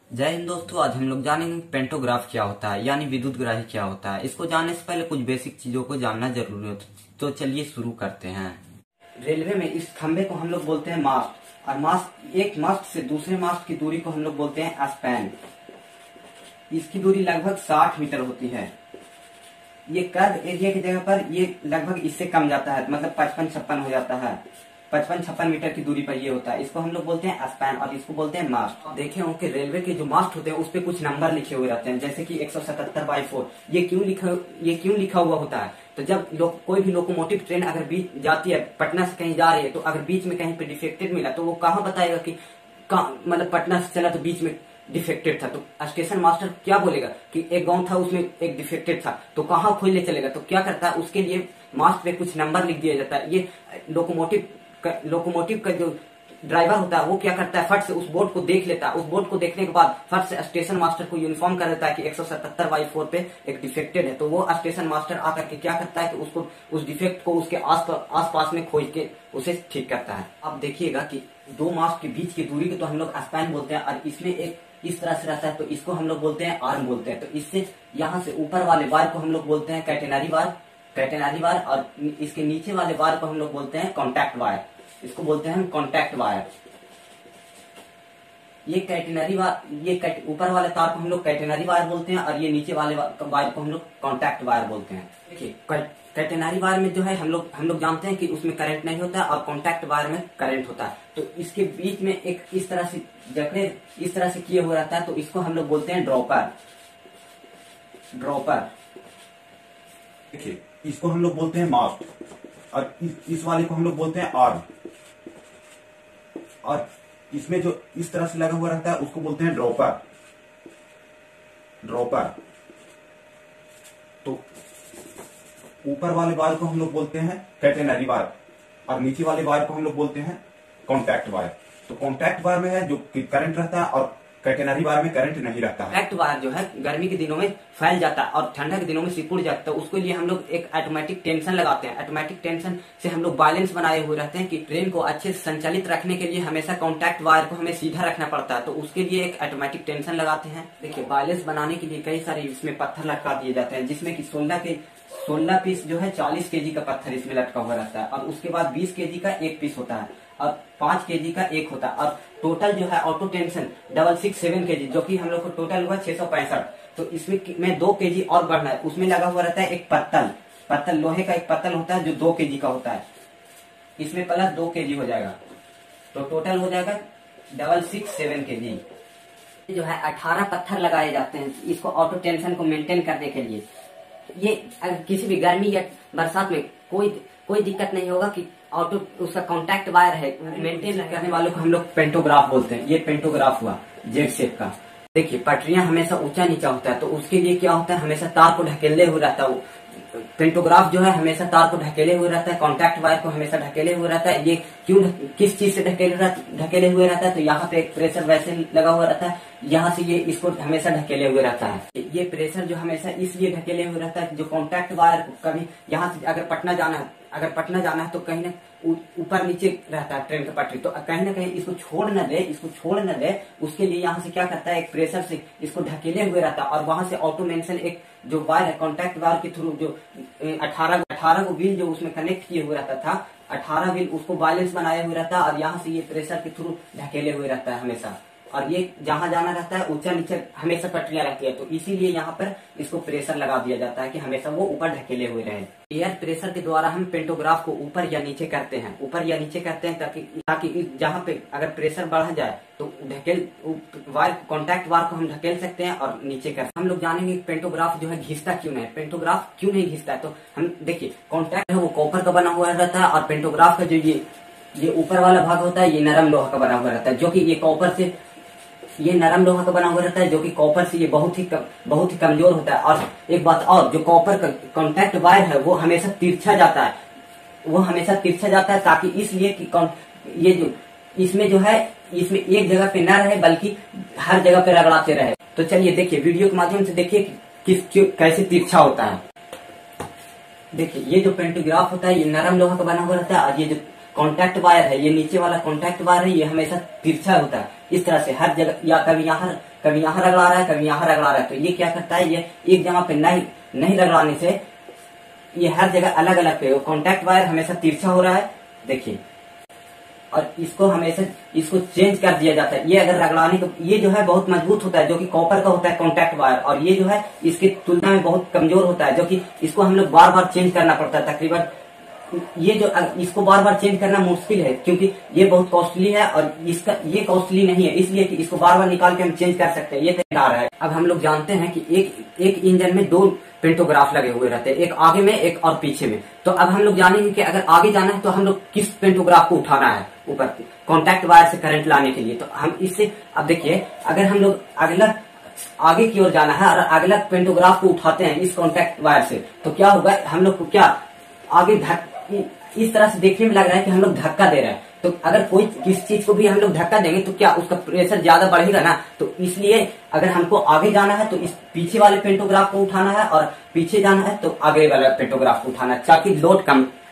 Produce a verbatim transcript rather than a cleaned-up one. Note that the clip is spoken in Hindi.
जय हिंद दोस्तों, आज हम लोग जानेंगे पेंटोग्राफ क्या होता है यानी विद्युत ग्राही क्या होता है। इसको जानने से पहले कुछ बेसिक चीजों को जानना जरूरी होता है। तो चलिए शुरू करते हैं। रेलवे में इस खंबे को हम लोग बोलते हैं मास्ट, और मास्ट एक मास्ट से दूसरे मास्ट की दूरी को हम लोग बोलते हैं स्पैन। इसकी दूरी लगभग साठ मीटर होती है। ये कर्व एरिया की जगह पर ये लगभग इससे कम जाता है, मतलब पचपन छप्पन हो जाता है। पचपन छप्पन मीटर की दूरी पर ये होता है। इसको हम लोग बोलते हैं स्पैन और इसको बोलते हैं मास्ट। देखे हो कि रेलवे के जो मास्ट होते हैं उस पे कुछ नंबर लिखे हुए रहते हैं, जैसे कि एक सौ सतहत्तर बाई फोर। ये क्यों लिखा ये क्यों लिखा हुआ होता है? तो जब लोग कोई भी लोकोमोटिव ट्रेन अगर बीच जाती है, पटना से कहीं जा रही है, तो अगर बीच में कहीं पे डिफेक्टेड मिला तो वो कहाँ बताएगा कि मतलब पटना से चला तो बीच में डिफेक्टेड था। तो स्टेशन मास्टर क्या बोलेगा कि एक गांव था उसमें एक डिफेक्टेड था, तो कहाँ खोज ले चलेगा? तो क्या करता है, उसके लिए मास्ट पे कुछ नंबर लिख दिया जाता है। ये लोकोमोटिव लोकोमोटिव का जो ड्राइवर होता है वो क्या करता है, फट से उस बोर्ड को देख लेता है। उस बोर्ड को देखने के बाद फट से स्टेशन मास्टर को यूनिफॉर्म कर देता है कि एक सौ सतहत्तर बाई फोर पे एक डिफेक्टेड है। तो वो स्टेशन मास्टर आकर के क्या करता है कि उसको उस डिफेक्ट को उसके आस आस पास में खोज के उसे ठीक करता है। अब देखिएगा कि दो मास्ट के बीच की दूरी को तो हम लोग स्पैन बोलते हैं, और इसमें एक इस तरह से रहता है तो इसको हम लोग बोलते हैं आर्म बोलते हैं। तो इससे यहाँ से ऊपर वाले वायर को हम लोग बोलते हैं कैटेनरी वायर कैटेनरी वायर और इसके नीचे वाले वायर को हम लोग बोलते हैं कॉन्टैक्ट वायर। इसको बोलते हैं हम कॉन्टैक्ट वायर। ये कैटेनरी वायर, ये ऊपर वाले तार को हम लोग कैटेनरी वायर बोलते हैं, और ये नीचे वाले वायर को हम लोग कॉन्टैक्ट वायर बोलते हैं। देखिए, कैटेनरी वायर में जो है हम लोग हम लोग जानते हैं कि उसमें करंट नहीं होता और कॉन्टैक्ट वायर में करंट होता है। तो इसके बीच में एक इस तरह से जकड़े इस तरह से किए हुए रहता है, तो इसको हम लोग बोलते हैं ड्रॉपर ड्रॉपर देखिए, इसको हम लोग बोलते हैं मास्ट, और इस, इस वाले को हम लोग बोलते हैं आर्म, और इसमें जो इस तरह से लगा हुआ रहता है उसको बोलते हैं ड्रॉपर ड्रॉपर तो ऊपर वाले वायर को हम लोग बोलते हैं कैटेनरी वायर, और नीचे वाले वायर को हम लोग बोलते हैं कॉन्टैक्ट वायर। तो कॉन्टैक्ट वायर में है जो करंट रहता है, और कैटेनरी वायर में करंट नहीं रहता है। कॉन्टैक्ट वायर जो है गर्मी के दिनों में फैल जाता है और ठंडा के दिनों में सिकुड़ जाता है। उसके लिए हम लोग एक ऑटोमेटिक टेंशन लगाते हैं। ऑटोमेटिक टेंशन से हम लोग बैलेंस बनाए हुए रहते हैं कि ट्रेन को अच्छे से संचालित रखने के लिए हमेशा कॉन्टैक्ट वायर को हमें सीधा रखना पड़ता है। तो उसके लिए एक ऑटोमेटिक टेंशन लगाते हैं। देखिए, बैलेंस बनाने के लिए कई सारे इसमें पत्थर लटका दिए जाते हैं, जिसमें की सोलह के सोलह पीस जो है चालीस केजी का पत्थर इसमें लटका हुआ रहता है, और उसके बाद बीस केजी का एक पीस होता है और पांच केजी का एक होता है, और टोटल जो है auto tension double six seven KG, जो कि हम लोग को टोटल हुआ छह सौ पैंसठ। तो इसमें में दो केजी और बढ़ना है। उसमें लगा हुआ रहता है एक पत्तल पत्तल लोहे का एक पत्तल होता है जो दो केजी का होता है। इसमें प्लस दो केजी हो जाएगा, तो टोटल हो जाएगा डबल सिक्स सेवन केजी। जो है अठारह पत्थर लगाए जाते हैं इसको ऑटो टेंशन को मेंटेन करने के लिए। ये अगर किसी भी गर्मी या बरसात में कोई कोई दिक्कत नहीं होगा कि ऑटो उसका कॉन्टैक्ट वायर है मेंटेन करने वालों को हम लोग पेंटोग्राफ बोलते हैं। ये पेंटोग्राफ हुआ जेड शेप का। देखिए, पटरियां हमेशा ऊंचा नीचा होता है, तो उसके लिए क्या होता है, हमेशा तार को ढकेले हुए रहता है। पेंटोग्राफ जो है हमेशा तार को ढकेले हुए रहता है, कॉन्टैक्ट वायर को हमेशा ढकेले हुए रहता है। ये क्यों किस चीज से ढकेले ढकेले हुए रहता है? तो यहाँ पे एक प्रेशर वैसे लगा हुआ रहता है, यहाँ से ये इसको हमेशा ढकेले हुए रहता है। ये प्रेशर जो हमेशा इसलिए ढकेले हुए रहता है, जो कॉन्टैक्ट वायर कभी यहाँ से अगर पटना जाना है अगर पटना जाना है तो कहीं ना ऊपर नीचे रहता है ट्रेन का पटरी, तो कहीं ना कहीं इसको छोड़ न दे इसको छोड़ न दे उसके लिए यहाँ से क्या करता है, एक प्रेशर से इसको ढकेले हुए रहता है। और वहां से ऑटो मेंशन एक जो वायर है कॉन्टैक्ट वायर के थ्रू जो अठारह अठारह को व्हील जो उसमें कनेक्ट किए हुए रहता था, अठारह व्हील उसको बैलेंस बनाए हुए रहता है, और यहाँ से ये प्रेशर के थ्रू ढकेले हुए रहता है हमेशा। और ये जहां जाना रहता है ऊंचा नीचे हमेशा पटरियां रहती है, तो इसीलिए यहाँ पर इसको प्रेशर लगा दिया जाता है कि हमेशा वो ऊपर ढकेले हुए रहे। एयर प्रेशर के द्वारा हम पेंटोग्राफ को ऊपर या नीचे करते हैं ऊपर या नीचे करते हैं ताकि ताकि जहाँ पे अगर प्रेशर बढ़ जाए तो ढकेल वायर कॉन्टैक्ट वायर को हम ढकेल सकते हैं और नीचे कर। हम लोग जानेंगे पेंटोग्राफ जो है घिसता क्यों नहीं, पेंटोग्राफ क्यों नहीं घिसता है। तो हम देखिए, कॉन्टैक्ट है वो कॉपर का बना हुआ रहता है, और पेंटोग्राफ का जो ये ये ऊपर वाला भाग होता है ये नरम लोहा का बना हुआ रहता है, जो की ये कॉपर से ये नरम लोहा का बना हुआ रहता है, जो कि कॉपर से ये बहुत ही कम, बहुत ही कमजोर होता है। और एक बात और, जो कॉपर का कॉन्टैक्ट वायर है वो हमेशा तिरछा जाता है वो हमेशा तिरछा जाता है ताकि इसलिए कि ये जो इसमें जो है इसमें एक जगह पे न रहे बल्कि हर जगह पे रगड़ाते रहे। तो चलिए देखिए, वीडियो के माध्यम से देखिए किस कैसे तिरछा होता है। देखिए, ये जो पेंटोग्राफ होता है ये नरम लोहा का बना हुआ रहता है, और ये जो कॉन्टैक्ट वायर है, ये नीचे वाला कॉन्टैक्ट वायर है, ये हमेशा तिरछा होता है। इस तरह से हर जगह या कभी यहाँ कभी यहाँ रगड़ा रहा है, कभी यहाँ रगड़ा रहा है। तो ये क्या करता है, ये एक जगह पे नहीं नहीं रगड़ाने से ये हर जगह अलग अलग पे कॉन्टैक्ट वायर हमेशा तिरछा हो रहा है, देखिए। और इसको हमेशा इसको चेंज कर दिया जाता है। ये अगर रगड़ाने को, ये जो है बहुत मजबूत होता है जो कि कॉपर का होता है कॉन्टैक्ट वायर, और ये जो है इसकी तुलना में बहुत कमजोर होता है जो कि इसको हम लोग बार बार चेंज करना पड़ता है। तकरीबन ये जो इसको बार बार चेंज करना मुश्किल है क्योंकि ये बहुत कॉस्टली है, और इसका ये कॉस्टली नहीं है इसलिए कि इसको बार बार निकाल के हम चेंज कर सकते हैं। ये तैयार है। अब हम लोग जानते हैं कि एक एक इंजन में दो पेंटोग्राफ लगे हुए रहते हैं, एक आगे में एक और पीछे में। तो अब हम लोग जानेंगे कि अगर आगे जाना है तो हम लोग किस पेंटोग्राफ को उठाना है ऊपर कॉन्टैक्ट वायर से करंट लाने के लिए। तो हम इससे अब देखिए, अगर हम लोग अगला आगे की ओर जाना है और अगला पेंटोग्राफ को उठाते हैं इस कॉन्टैक्ट वायर से, तो क्या होगा, हम लोग को क्या आगे धक इस तरह से देखने में लग रहा है कि हम लोग धक्का दे रहे हैं। तो अगर कोई किस चीज को भी हम लोग धक्का देंगे तो क्या उसका प्रेशर ज्यादा बढ़ेगा ना। तो इसलिए अगर हमको आगे जाना है तो इस पीछे वाले पेंटोग्राफ को उठाना है, और पीछे जाना है तो आगे वाले पेंटोग्राफ को उठाना है, ताकि लोड कम